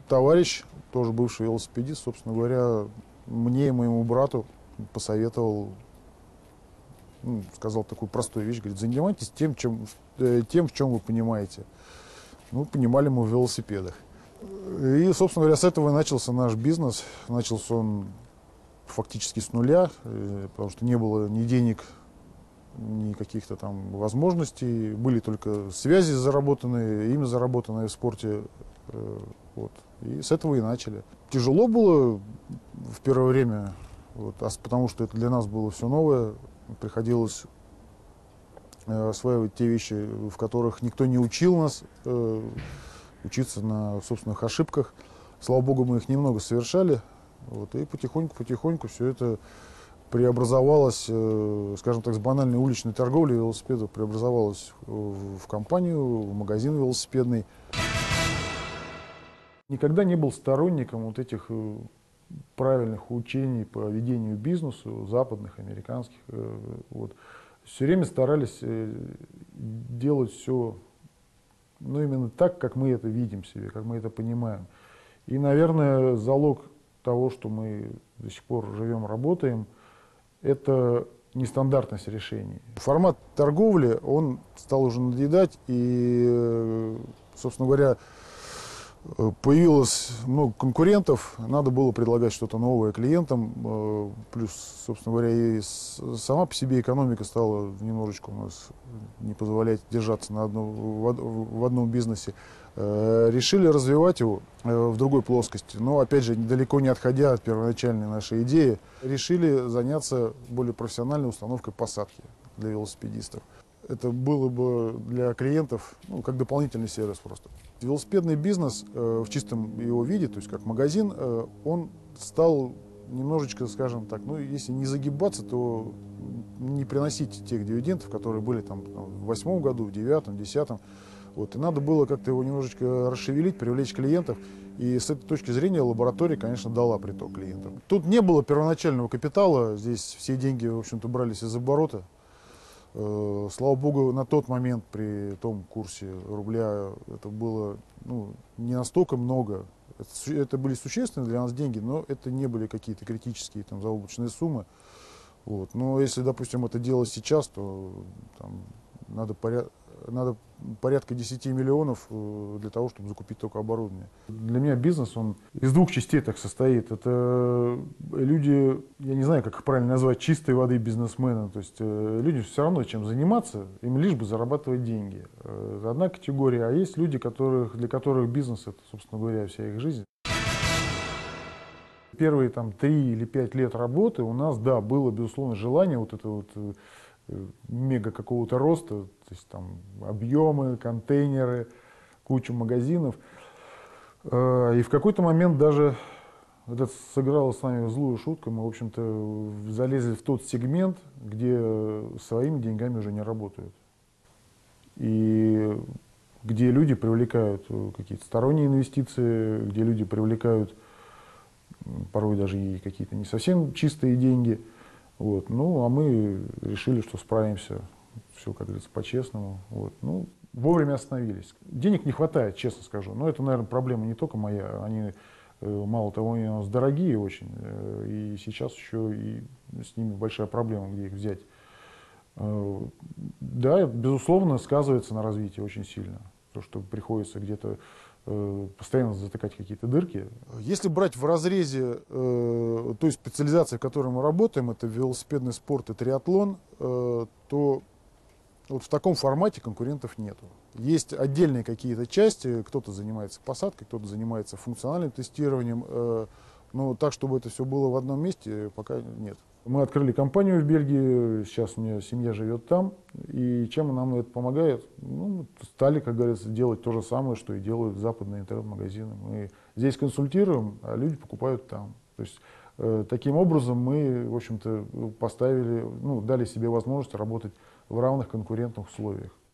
товарищ, тоже бывший велосипедист, собственно говоря, мне и моему брату посоветовал, ну, сказал такую простую вещь, говорит, занимайтесь тем, в чем вы понимаете. Ну, понимали мы в велосипедах. И, собственно говоря, с этого и начался наш бизнес. Начался он фактически с нуля, потому что не было ни денег, ни каких-то там возможностей. Были только связи заработанные, имя заработанное в спорте. Вот. И с этого и начали. Тяжело было в первое время, вот, потому что это для нас было все новое. Приходилось осваивать те вещи, в которых никто не учил нас, учиться на собственных ошибках. Слава богу, мы их немного совершали. Вот, и потихоньку все это преобразовалось, скажем так, с банальной уличной торговли велосипедов преобразовалось в компанию, в магазин велосипедный. Никогда не был сторонником вот этих правильных учений по ведению бизнеса, западных, американских. Вот. Все время старались делать все, ну, именно так, как мы это видим себе, как мы это понимаем. И, наверное, залог того, что мы до сих пор живем, работаем, это нестандартность решений. Формат торговли, он стал уже надоедать, и, собственно говоря, появилось много конкурентов, надо было предлагать что-то новое клиентам, плюс, собственно говоря, и сама по себе экономика стала немножечко у нас не позволять держаться в одном бизнесе. Решили развивать его в другой плоскости, но, опять же, далеко не отходя от первоначальной нашей идеи, решили заняться более профессиональной установкой посадки для велосипедистов. Это было бы для клиентов, ну, как дополнительный сервис просто. Велосипедный бизнес в чистом его виде, то есть как магазин, он стал немножечко, скажем так, ну, если не загибаться, то не приносить тех дивидендов, которые были там в 2008 году, в 2009, 2010. Вот. И надо было как-то его немножечко расшевелить, привлечь клиентов. И с этой точки зрения лаборатория, конечно, дала приток клиентов. Тут не было первоначального капитала, здесь все деньги, в общем-то, брались из оборота. Слава богу, на тот момент при том курсе рубля это было, ну, не настолько много. Это были существенные для нас деньги, но это не были какие-то критические там заоблачные суммы. Вот. Но если, допустим, это делать сейчас, то там, надо порядка 10 миллионов для того, чтобы закупить только оборудование. Для меня бизнес, он из двух частей так состоит. Это люди, я не знаю, как их правильно назвать, чистой воды бизнесмены. То есть люди все равно чем заниматься, им лишь бы зарабатывать деньги. Это одна категория. А есть люди, для которых бизнес — это, собственно говоря, вся их жизнь. Первые там 3 или 5 лет работы у нас, да, было, безусловно, желание вот это вот мега какого-то роста, то есть там объемы, контейнеры, кучу магазинов. И в какой-то момент даже это сыграло с нами злую шутку. Мы, в общем-то, залезли в тот сегмент, где своими деньгами уже не работают. И где люди привлекают какие-то сторонние инвестиции, где люди привлекают порой даже и какие-то не совсем чистые деньги. Вот. Ну, а мы решили, что справимся, все, как говорится, по-честному. Вот. Ну, вовремя остановились. Денег не хватает, честно скажу. Но это, наверное, проблема не только моя. Они, мало того, они у нас дорогие очень. И сейчас еще и с ними большая проблема, где их взять. Да, безусловно, сказывается на развитии очень сильно. То, что приходится где-то постоянно затыкать какие-то дырки. Если брать в разрезе той специализации, в которой мы работаем, это велосипедный спорт и триатлон, то вот в таком формате конкурентов нету. Есть отдельные какие-то части, кто-то занимается посадкой, кто-то занимается функциональным тестированием, но так, чтобы это все было в одном месте, пока нет. Мы открыли компанию в Бельгии, сейчас у меня семья живет там, и чем нам это помогает? Ну, стали, как говорится, делать то же самое, что и делают западные интернет-магазины. Мы здесь консультируем, а люди покупают там. То есть таким образом мы, в общем-то, поставили, ну, дали себе возможность работать в равных конкурентных условиях.